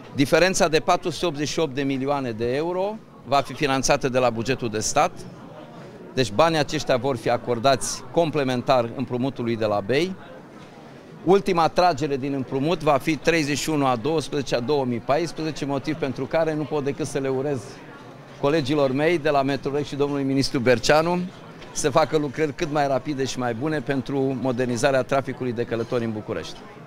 Diferența de 488 de milioane de euro va fi finanțată de la bugetul de stat. Deci banii aceștia vor fi acordați complementar împrumutului de la BEI. Ultima tragere din împrumut va fi 31/12/2014, motiv pentru care nu pot decât să le urez colegilor mei de la Metrorec și domnului ministru Berceanu să facă lucrări cât mai rapide și mai bune pentru modernizarea traficului de călători în București.